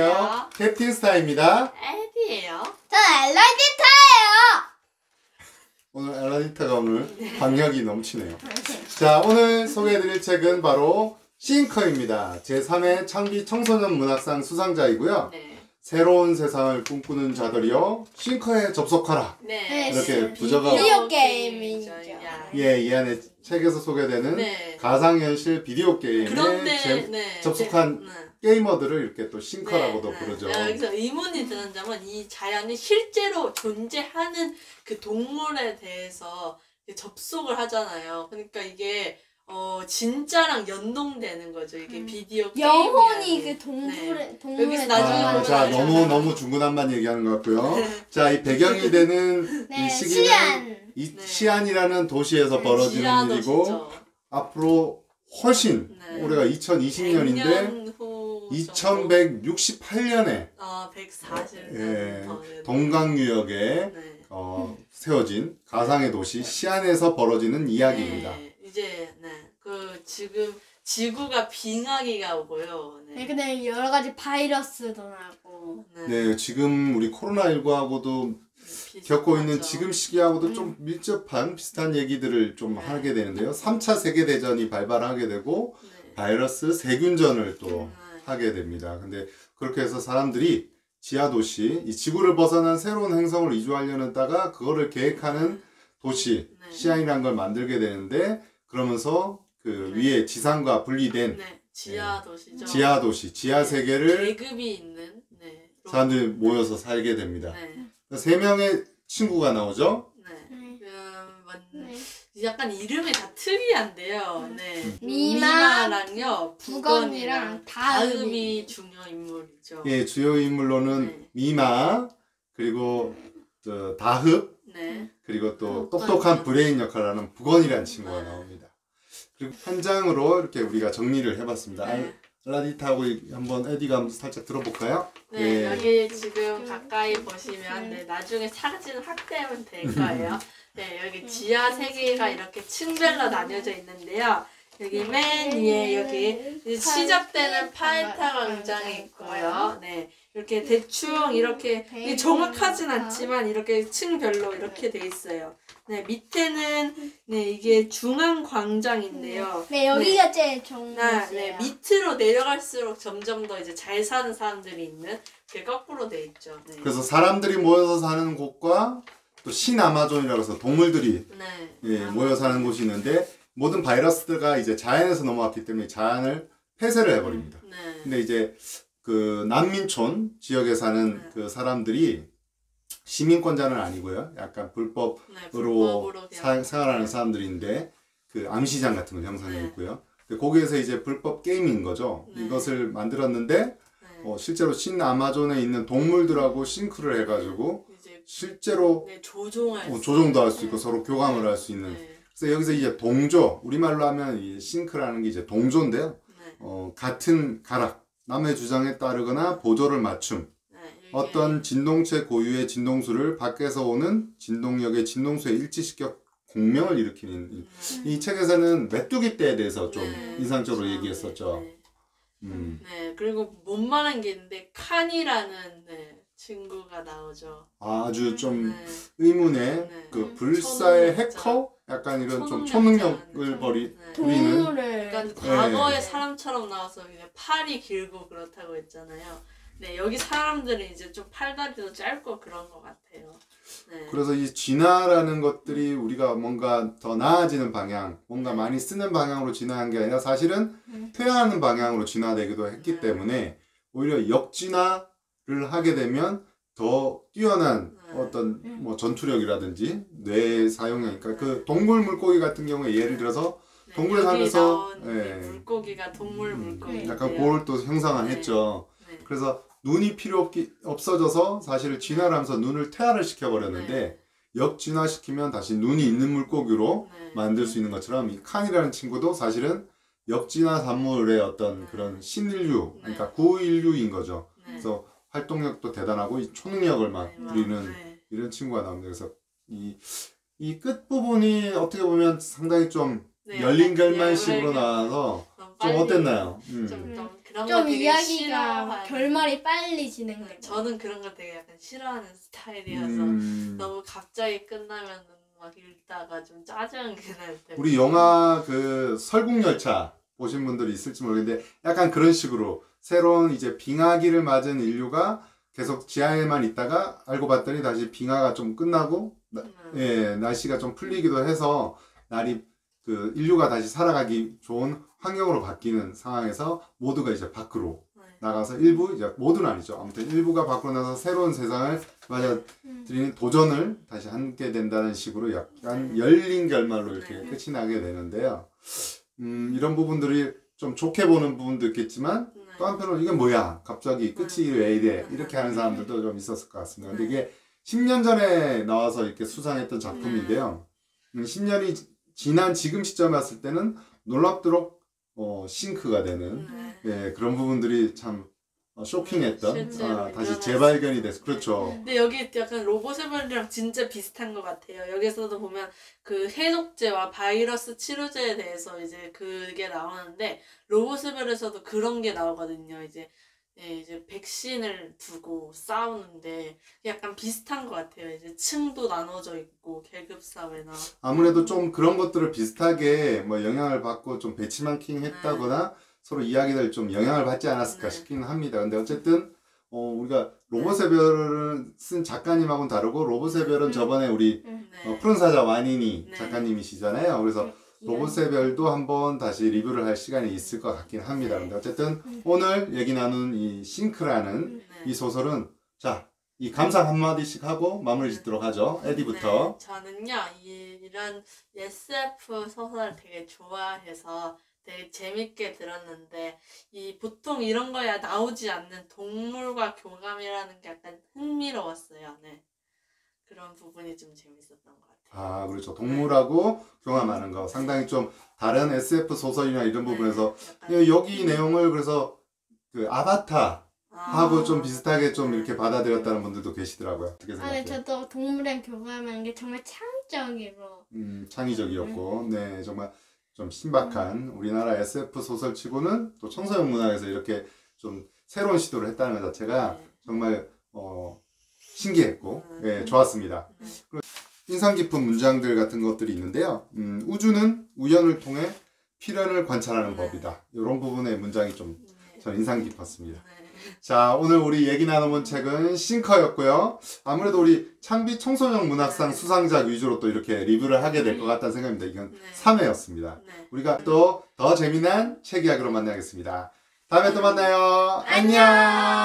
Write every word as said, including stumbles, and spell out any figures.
안녕하세요. 캡틴 스타입니다. 에디예요. 저는 엘라디타예요. 오늘 엘라디타가 오늘 박력이 넘치네요. 자, 오늘 소개해드릴 책은 바로 싱커입니다. 제삼 회 창비 청소년 문학상 수상자이고요. 네. 새로운 세상을 꿈꾸는 자들이여 싱커에 접속하라. 네. 이렇게 부제가 비디오 게임이죠. 예, 이 안에 책에서 소개되는 네. 가상현실 비디오 게임에 그런데 제- 네. 접속한 네. 게이머들을 이렇게 또 싱커라고도 네. 부르죠. 네. 여기서 의문이 드는 점은 이 자연이 실제로 존재하는 그 동물에 대해서 접속을 하잖아요. 그러니까 이게 어 진짜랑 연동되는 거죠. 이게 음. 비디오 게임 영혼이 그 동물의 네. 동물의 여기서 나중에 아, 보면 자, 알잖아요. 너무 너무 중구난만 얘기하는 것 같고요. 자, 이 배경이 되는 네, 이 시기는 시안. 이 네. 시안이라는 도시에서 네, 벌어지는 지하도 일이고 진짜. 앞으로 훨씬 네. 올해가 이천이십 년인데 백 년 후 이천백육십팔 년에 아, 백사십 년 예, 더, 네. 동강유역에 네. 어, 세워진 가상의 도시 시안에서 벌어지는 이야기입니다. 네, 이제 네. 그 지금 지구가 빙하기가 오고요. 네, 네. 근데 여러 가지 바이러스도 나고. 네. 네, 지금 우리 코로나십구하고도 겪고 있는 비슷하죠. 지금 시기하고도 음. 좀 밀접한 비슷한 얘기들을 좀 네. 하게 되는데요. 삼 차 세계대전이 발발하게 되고 네. 바이러스 세균전을 또 네. 하게 됩니다. 근데 그렇게 해서 사람들이 지하도시, 이 지구를 벗어난 새로운 행성을 이주하려는 다가 그거를 계획하는 도시, 네. 시안이라는 걸 만들게 되는데 그러면서 그 네. 위에 지상과 분리된 네. 지하 도시죠. 지하도시, 지하세계를 계급이 있는 네. 사람들이 모여서 살게 됩니다. 네. 세 명의 친구가 나오죠. 네. 네. 그, 뭔- 네. 약간 이름이 다 특이한데요. 네. 미마, 미마랑요, 부건이랑 부건이랑 다음이 다음이 중요 인물이죠. 예, 주요 인물로는 네. 미마, 그리고 저 다흡, 네. 그리고 또 부건. 똑똑한 브레인 역할을 하는 부건이라는 친구가 나옵니다. 그리고 한 장으로 이렇게 우리가 정리를 해봤습니다. 네. 알라디타하고 한번 에디가 한번 살짝 들어볼까요? 네, 예. 여기 지금 가까이 보시면 네, 나중에 사진 확대하면 될 거예요. 네, 여기 지하 세계가 이렇게 층별로 나뉘어져 있는데요. 여기 맨 위에 여기 이제 시작되는 파에타 광장이 있고요. 네, 이렇게 대충 이렇게 이게 정확하진 않지만 이렇게 층별로 이렇게 돼 있어요. 네, 밑에는 네 이게 중앙 광장인데요. 네, 여기가 제일 좋은 네, 곳이에요. 네, 밑으로 내려갈수록 점점 더 이제 잘 사는 사람들이 있는 그게 거꾸로 돼 있죠. 네. 그래서 사람들이 모여서 사는 곳과 또 신아마존이라고 해서 동물들이 네. 예, 아, 모여 사는 곳이 있는데 모든 바이러스가 이제 자연에서 넘어왔기 때문에 자연을 폐쇄를 해버립니다. 네. 근데 이제 그 난민촌 지역에 사는 네. 그 사람들이 시민권자는 아니고요. 약간 불법으로 네, 불법으로 사, 그냥- 생활하는 사람들인데 그 암시장 같은 걸 형성해 네. 있고요. 근데 거기에서 이제 불법 게임인 거죠. 네. 이것을 만들었는데 네. 어, 실제로 신 아마존에 있는 동물들하고 싱크를 해가지고 이제 실제로 네, 조종할 어, 수 조종도 할 수 있는. 있고 서로 교감을 할 수 있는. 네. 그래서 여기서 이제 동조, 우리말로 하면 이 싱크라는 게 이제 동조인데요. 네. 어, 같은 가락, 남의 주장에 따르거나 보조를 맞춤. 네. 이게- 어떤 진동체 고유의 진동수를 밖에서 오는 진동력의 진동수에 일치시켜 공명을 일으키는 이, 음. 이 책에서는 메뚜기 떼에 대해서 좀 네, 인상적으로 그렇죠. 얘기했었죠. 네. 음. 네. 그리고 못만한 게 있는데 칸이라는 네, 친구가 나오죠. 아주 좀 네. 의문의 네. 그 불사의 초능력자. 해커? 약간 이런 좀 초능력자. 초능력을 벌이 네. 우리는 동물을 약간 과거의 네. 사람처럼 나와서 그냥 팔이 길고 그렇다고 했잖아요. 네, 여기 사람들은 이제 좀 팔다리도 짧고 그런 것 같아요. 네. 그래서 이 진화라는 것들이 우리가 뭔가 더 나아지는 방향, 뭔가 많이 쓰는 방향으로 진화한 게 아니라 사실은 음. 퇴화하는 방향으로 진화되기도 했기 네. 때문에 오히려 역진화를 하게 되면 더 뛰어난 네. 어떤 음. 뭐 전투력이라든지 뇌 사용력, 그러니까 그 동물 물고기 같은 경우에 예를 들어서 네, 동물에 여기 살면서, 나온 예. 물고기가 동물 음, 물고기. 약간 그걸 또 형상화했죠. 네. 그래서 눈이 필요 없기, 없어져서 사실 진화를 하면서 눈을 퇴화를 시켜버렸는데 네. 역진화시키면 다시 눈이 있는 물고기로 네. 만들 수 있는 것처럼 이 칸이라는 친구도 사실은 역진화 산물의 어떤 네. 그런 신인류, 네. 그러니까 구인류인 거죠. 네. 그래서 활동력도 대단하고 이 초능력을 막 네. 부리는 네. 이런 친구가 나옵니다. 그래서 이, 이 끝부분이 어떻게 보면 상당히 좀 네. 열린 약간 결말식으로 열린 나와서 너무 좀 빨리 어땠나요? 음. 좀, 좀 그런 거 좀 되게 이야기가 싫어하는. 결말이 빨리 진행되고. 네, 저는 그런 걸 되게 약간 싫어하는 스타일이어서 음, 너무 갑자기 끝나면 막 읽다가 좀 짜증이 날 때. 우리 영화 그 설국열차 보신 분들이 있을지 모르겠는데 약간 그런 식으로 새로운 이제 빙하기를 맞은 인류가 계속 지하에만 있다가 알고 봤더니 다시 빙하가 좀 끝나고 나- 음. 예, 날씨가 좀 풀리기도 해서 날이 그 인류가 다시 살아가기 좋은 환경으로 바뀌는 상황에서 모두가 이제 밖으로 네. 나가서 일부 이제 모두는 아니죠. 아무튼 일부가 밖으로 나가서 새로운 세상을 맞아들이는 도전을 다시 하게 된다는 식으로 약간 열린 결말로 이렇게 네. 끝이 나게 되는데요. 음, 이런 부분들이 좀 좋게 보는 부분도 있겠지만 네. 또 한편으로 이게 뭐야? 갑자기 끝이 왜 이래? 이렇게 하는 사람들도 좀 있었을 것 같습니다. 근데 이게 십 년 전에 나와서 이렇게 수상했던 작품인데요. 음, 십 년이 지난 지금 시점에 왔을 때는 놀랍도록 어, 싱크가 되는 네. 예, 그런 부분들이 참 어, 쇼킹했던 실제로 아, 다시 일어날 재발견이 수 돼서 그렇죠. 근데 여기 약간 로봇의별이랑 진짜 비슷한 것 같아요. 여기서도 보면 그 해독제와 바이러스 치료제에 대해서 이제 그게 나오는데 로봇의별에서도 그런 게 나오거든요. 이제 예, 이제 백신을 두고 싸우는데 약간 비슷한 것 같아요. 이제 층도 나눠져 있고 계급 사회나 아무래도 좀 그런 것들을 비슷하게 뭐 영향을 받고 좀 배치마킹 했다거나 서로 이야기들 좀 영향을 받지 않았을까 네. 싶기는 합니다. 근데 어쨌든 어, 우리가 로봇의 별을 쓴 작가님하고는 다르고 로봇의 별은 음. 저번에 우리 네. 어, 푸른 사자 와니니 네. 작가님이시잖아요. 그래서 로봇의 별도 한번 다시 리뷰를 할 시간이 있을 것 같긴 합니다. 근데 어쨌든 오늘 얘기 나눈 이 싱크라는 네. 이 소설은 자, 이 감상 한마디씩 하고 마무리 짓도록 하죠. 에디부터. 네, 저는요 이, 이런 에스에프 소설 되게 좋아해서 되게 재밌게 들었는데 이 보통 이런 거야 나오지 않는 동물과 교감이라는 게 약간 흥미로웠어요. 네. 그런 부분이 좀 재밌었던 것 같아요. 아, 그렇죠. 동물하고 교감하는 거. 상당히 좀 다른 에스에프 소설이나 이런 부분에서 네, 예, 여기 내용을 그래서 그 아바타 하고 아, 좀 비슷하게 좀 이렇게 받아들였다는 분들도 계시더라고요. 어떻게 아, 생각해요? 근데 저도 동물이랑 교감하는 게 정말 창의적이로. 음, 창의적이었고, 네, 정말 좀 신박한 우리나라 에스에프 소설치고는 또 청소년 문학에서 이렇게 좀 새로운 시도를 했다는 것 자체가 네. 정말 어, 신기했고, 음. 예, 좋았습니다. 네. 인상 깊은 문장들 같은 것들이 있는데요. 음, 우주는 우연을 통해 필연을 관찰하는 네. 법이다. 이런 부분의 문장이 좀 네. 전 인상 깊었습니다. 네. 자, 오늘 우리 얘기 나눠본 책은 싱커였고요. 아무래도 우리 창비 청소년 문학상 수상작 위주로 또 이렇게 리뷰를 하게 될 것 같다는 생각입니다. 이건 네. 삼 회였습니다. 네. 우리가 또 더 재미난 책 이야기로 만나겠습니다. 다음에 또 만나요. 안녕. 안녕.